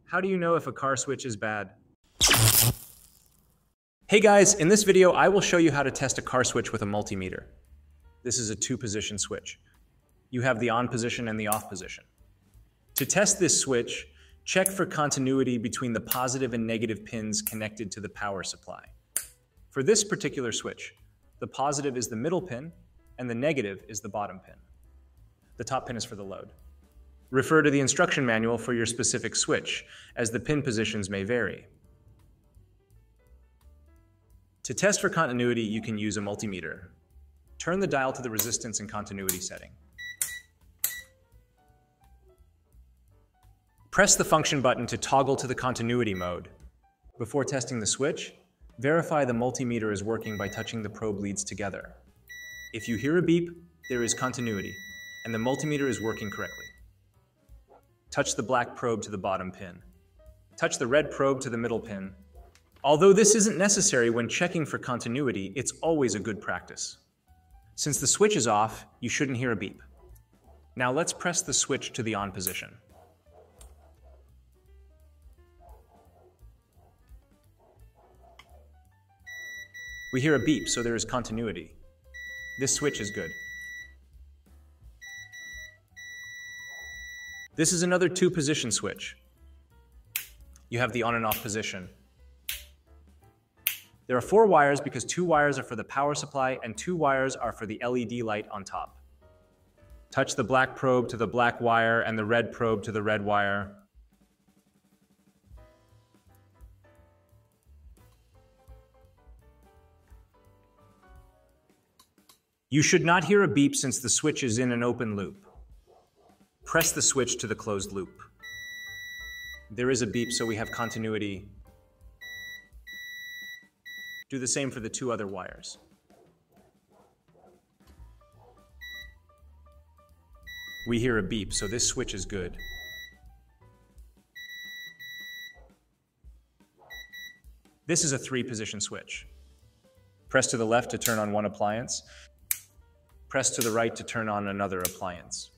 How do you know if a car switch is bad? Hey guys, in this video I will show you how to test a car switch with a multimeter. This is a two-position switch. You have the on position and the off position. To test this switch, check for continuity between the positive and negative pins connected to the power supply. For this particular switch, the positive is the middle pin and the negative is the bottom pin. The top pin is for the load. Refer to the instruction manual for your specific switch, as the pin positions may vary. To test for continuity, you can use a multimeter. Turn the dial to the resistance and continuity setting. Press the function button to toggle to the continuity mode. Before testing the switch, verify the multimeter is working by touching the probe leads together. If you hear a beep, there is continuity, and the multimeter is working correctly. Touch the black probe to the bottom pin. Touch the red probe to the middle pin. Although this isn't necessary when checking for continuity, it's always a good practice. Since the switch is off, you shouldn't hear a beep. Now let's press the switch to the on position. We hear a beep, so there is continuity. This switch is good. This is another two-position switch. You have the on and off position. There are 4 wires because 2 wires are for the power supply and 2 wires are for the LED light on top. Touch the black probe to the black wire and the red probe to the red wire. You should not hear a beep since the switch is in an open loop. Press the switch to the closed loop. There is a beep, so we have continuity. Do the same for the 2 other wires. We hear a beep, so this switch is good. This is a 3-position switch. Press to the left to turn on one appliance. Press to the right to turn on another appliance.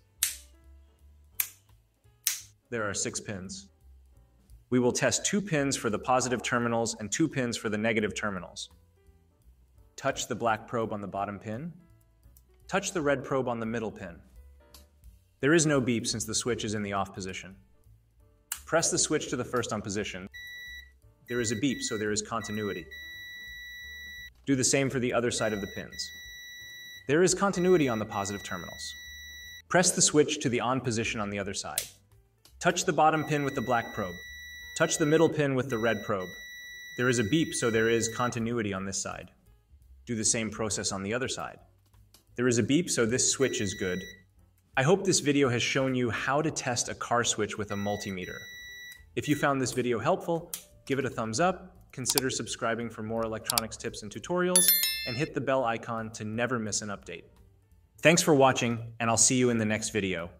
There are 6 pins. We will test 2 pins for the positive terminals and 2 pins for the negative terminals. Touch the black probe on the bottom pin. Touch the red probe on the middle pin. There is no beep since the switch is in the off position. Press the switch to the first on position. There is a beep, so there is continuity. Do the same for the other side of the pins. There is continuity on the positive terminals. Press the switch to the on position on the other side. Touch the bottom pin with the black probe. Touch the middle pin with the red probe. There is a beep, so there is continuity on this side. Do the same process on the other side. There is a beep, so this switch is good. I hope this video has shown you how to test a car switch with a multimeter. If you found this video helpful, give it a thumbs up, consider subscribing for more electronics tips and tutorials, and hit the bell icon to never miss an update. Thanks for watching, and I'll see you in the next video.